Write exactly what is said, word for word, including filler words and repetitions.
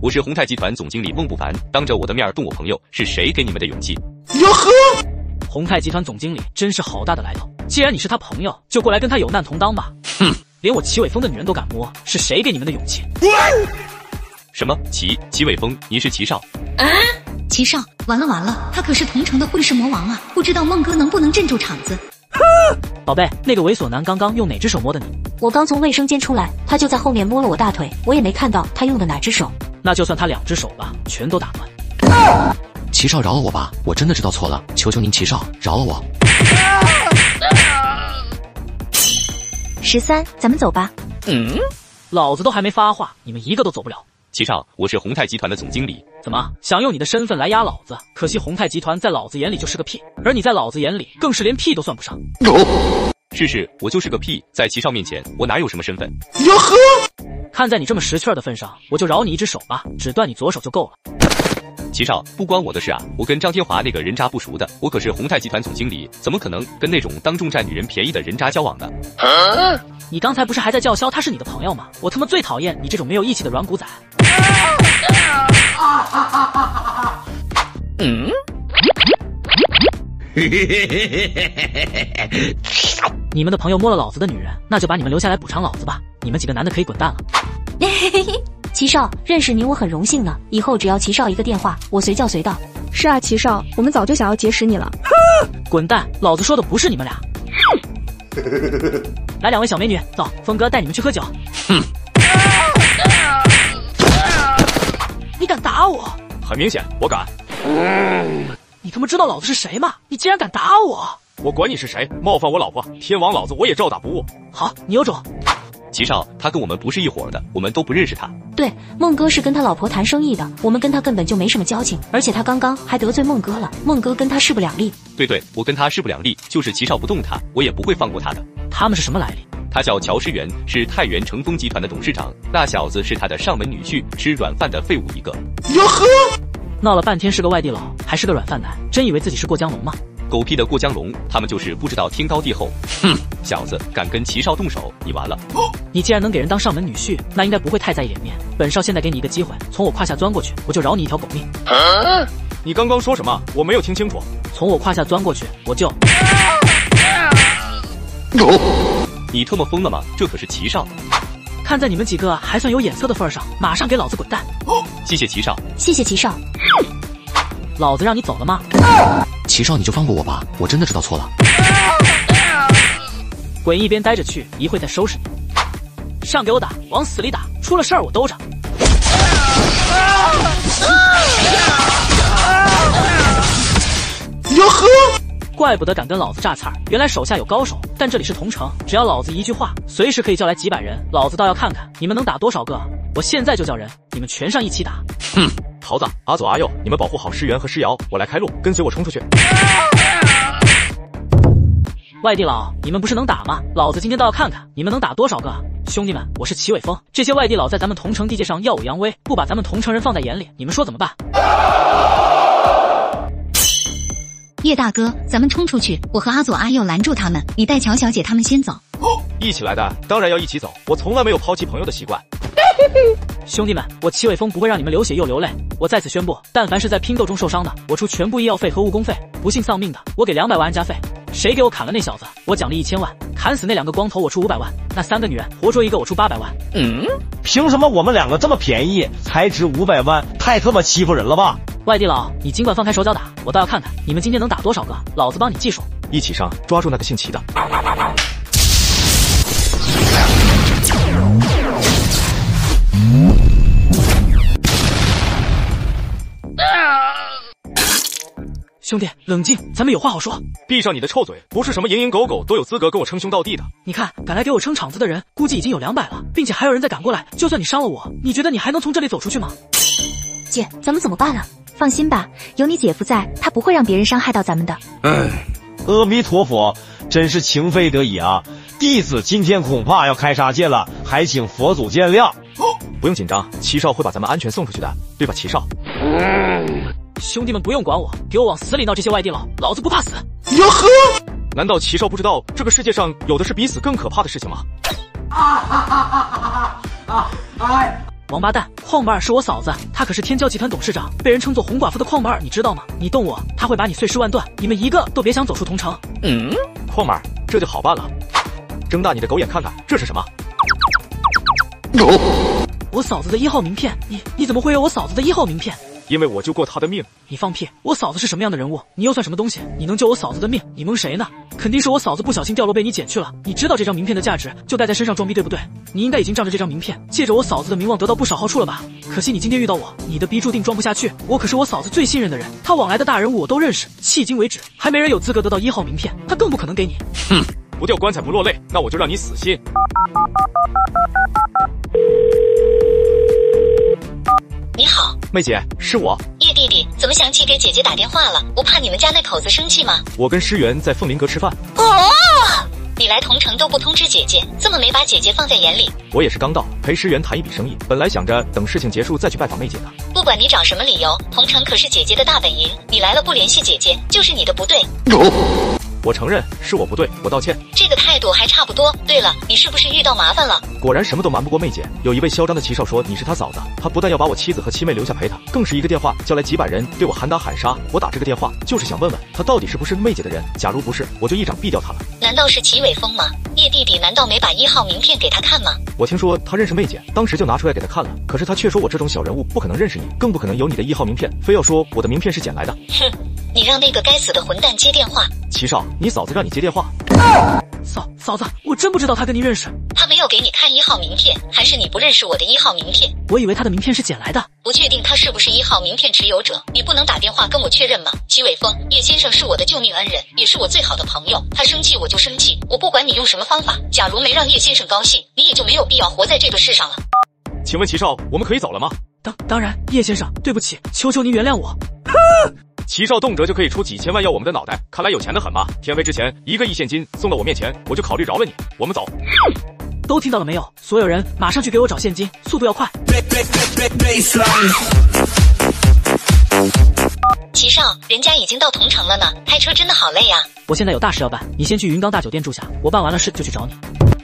我是宏泰集团总经理孟不凡，当着我的面动我朋友，是谁给你们的勇气？ 哟呵！ 宏泰集团总经理真是好大的来头，既然你是他朋友，就过来跟他有难同当吧。哼，连我齐伟峰的女人都敢摸，是谁给你们的勇气？ 什么？齐齐伟峰，您是齐少？ 啊！齐少，完了完了，他可是同城的混世魔王啊！不知道孟哥能不能镇住场子？ 宝贝，那个猥琐男刚刚用哪只手摸的你？ 我刚从卫生间出来，他就在后面摸了我大腿，我也没看到他用的哪只手。 那就算他两只手吧，全都打断。 齐少饶了我吧，我真的知道错了，求求您齐少饶了我。 十三，咱们走吧。 嗯，老子都还没发话，你们一个都走不了。 齐少，我是宏泰集团的总经理。 怎么想用你的身份来压老子？可惜宏泰集团在老子眼里就是个屁，而你在老子眼里更是连屁都算不上。 是是，我就是个屁，在齐少面前，我哪有什么身份？ 哟呵！ 看在你这么识趣儿的份上，我就饶你一只手吧，只断你左手就够了。 齐少，不关我的事啊！我跟张天华那个人渣不熟的，我可是宏泰集团总经理，怎么可能跟那种当众占女人便宜的人渣交往呢？ 啊、你刚才不是还在叫嚣他是你的朋友吗？我他妈最讨厌你这种没有义气的软骨仔。 嗯。 你们的朋友摸了老子的女人，那就把你们留下来补偿老子吧！你们几个男的可以滚蛋了。 齐少，认识你我很荣幸呢，以后只要齐少一个电话，我随叫随到。 是啊，齐少，我们早就想要结识你了。 滚蛋！老子说的不是你们俩。来，两位小美女，走，峰哥带你们去喝酒。哼！你敢打我？ 很明显，我敢。 你他妈知道老子是谁吗？你竟然敢打我！ 我管你是谁，冒犯我老婆，天王老子我也照打不误。 好，你有种。 齐少，他跟我们不是一伙的，我们都不认识他。 对，孟哥是跟他老婆谈生意的，我们跟他根本就没什么交情，而且他刚刚还得罪孟哥了，孟哥跟他势不两立。 对对，我跟他势不两立，就是齐少不动他，我也不会放过他的。 他们是什么来历？ 他叫乔诗元，是太原成丰集团的董事长，那小子是他的上门女婿，吃软饭的废物一个。 哟呵！ 闹了半天是个外地佬，还是个软饭男，真以为自己是过江龙吗？ 狗屁的过江龙，他们就是不知道天高地厚。哼，小子，敢跟齐少动手，你完了！ 你既然能给人当上门女婿，那应该不会太在意脸面。本少现在给你一个机会，从我胯下钻过去，我就饶你一条狗命。 啊、你刚刚说什么？我没有听清楚。 从我胯下钻过去，我就…… 你特么疯了吗？这可是齐少。 看在你们几个还算有眼色的份上，马上给老子滚蛋！ 谢谢齐少， 谢谢齐少。 老子让你走了吗？ 齐少，你就放过我吧，我真的知道错了。 滚一边待着去，一会再收拾你。上给我打，往死里打，出了事儿我兜着。 哟呵！ 怪不得敢跟老子榨菜儿，原来手下有高手。但这里是同城，只要老子一句话，随时可以叫来几百人。老子倒要看看你们能打多少个！我现在就叫人，你们全上一起打。 哼！桃子、阿左、阿佑，你们保护好诗源和诗瑶，我来开路，跟随我冲出去。 外地佬，你们不是能打吗？老子今天倒要看看你们能打多少个！兄弟们，我是齐伟峰，这些外地佬在咱们同城地界上耀武扬威，不把咱们同城人放在眼里，你们说怎么办？ 叶大哥，咱们冲出去！我和阿左、阿佑拦住他们，你带乔小姐他们先走。 一起来的，当然要一起走。我从来没有抛弃朋友的习惯。 兄弟们，我齐伟峰不会让你们流血又流泪。我在此宣布，但凡是在拼斗中受伤的，我出全部医药费和误工费；不幸丧命的，我给两百万安家费。谁给我砍了那小子，我奖励一千万；砍死那两个光头，我出五百万；那三个女人活捉一个，我出八百万。 嗯，凭什么我们两个这么便宜，才值五百万？太他妈欺负人了吧！ 外地佬，你尽管放开手脚打，我倒要看看你们今天能打多少个，老子帮你计数。 一起上，抓住那个姓齐的。 兄弟，冷静，咱们有话好说。 闭上你的臭嘴！不是什么蝇营狗苟都有资格跟我称兄道弟的。 你看，敢来给我撑场子的人，估计已经有两百了，并且还有人在赶过来。就算你伤了我，你觉得你还能从这里走出去吗？ 姐，咱们怎么办啊？放心吧，有你姐夫在，他不会让别人伤害到咱们的。 哎，阿弥陀佛，真是情非得已啊！弟子今天恐怕要开杀戒了，还请佛祖见谅。 不用紧张，齐少会把咱们安全送出去的，对吧，齐少？ 嗯兄弟们不用管我，给我往死里闹这些外地佬，老子不怕死。 哟呵！ 难道齐少不知道这个世界上有的是比死更可怕的事情吗？ 啊哈哈哈哈哈！啊！哎！ 王八蛋，邝宝儿是我嫂子，她可是天骄集团董事长，被人称作红寡妇的邝宝儿，你知道吗？你动我，她会把你碎尸万段，你们一个都别想走出同城。 嗯，邝妹儿，这就好办了，睁大你的狗眼看看，这是什么？ 我嫂子的一号名片，你你怎么会有我嫂子的一号名片？ 因为我救过她的命。 你放屁！我嫂子是什么样的人物？你又算什么东西？你能救我嫂子的命？你蒙谁呢？肯定是我嫂子不小心掉落被你捡去了。你知道这张名片的价值，就带在身上装逼，对不对？你应该已经仗着这张名片，借着我嫂子的名望得到不少好处了吧？可惜你今天遇到我，你的逼注定装不下去。我可是我嫂子最信任的人，她往来的大人物我都认识，迄今为止还没人有资格得到一号名片，她更不可能给你。 哼，不掉棺材不落泪，那我就让你死心。 你好， 妹姐，是我。 叶弟弟，怎么想起给姐姐打电话了？不怕你们家那口子生气吗？ 我跟诗媛在凤林阁吃饭。 哦，你来同城都不通知姐姐，这么没把姐姐放在眼里。 我也是刚到，陪诗媛谈一笔生意，本来想着等事情结束再去拜访妹姐的。 不管你找什么理由，同城可是姐姐的大本营，你来了不联系姐姐，就是你的不对。 哦，我承认是我不对，我道歉。 这个态度还差不多。对了，你是不是遇到麻烦了？ 果然什么都瞒不过妹姐。有一位嚣张的齐少说你是他嫂子，他不但要把我妻子和七妹留下陪他，更是一个电话叫来几百人对我喊打喊杀。我打这个电话就是想问问他到底是不是妹姐的人，假如不是，我就一掌毙掉他了。 难道是齐伟峰吗？叶弟弟难道没把一号名片给他看吗？ 我听说他认识妹姐，当时就拿出来给他看了，可是他却说我这种小人物不可能认识你，更不可能有你的一号名片，非要说我的名片是捡来的。 哼，你让那个该死的混蛋接电话。 齐少，你嫂子让你接电话。 嫂嫂子，我真不知道他跟你认识。 他没有给你看一号名片，还是你不认识我的一号名片？ 我以为他的名片是捡来的。 不确定他是不是一号名片持有者，你不能打电话跟我确认吗？齐伟峰，叶先生是我的救命恩人，也是我最好的朋友，他生气我就生气，我不管你用什么方法，假如没让叶先生高兴，你也就没有必要活在这个世上了。 请问齐少，我们可以走了吗？ 当当然，叶先生，对不起，求求您原谅我。 齐少动辄就可以出几千万要我们的脑袋，看来有钱的很嘛。天黑之前一个亿现金送到我面前，我就考虑饶了你。我们走。 都听到了没有？所有人马上去给我找现金，速度要快。 齐少，人家已经到同城了呢，开车真的好累呀。 我现在有大事要办，你先去云冈大酒店住下，我办完了事就去找你。